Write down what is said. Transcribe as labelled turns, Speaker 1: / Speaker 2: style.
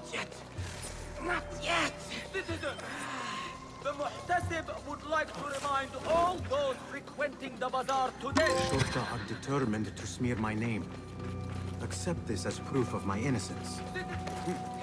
Speaker 1: yet. Not yet.
Speaker 2: The Muhtasib would like to remind all those frequenting the bazaar today.
Speaker 3: Shorta are determined to smear my name. Accept this as proof of my innocence.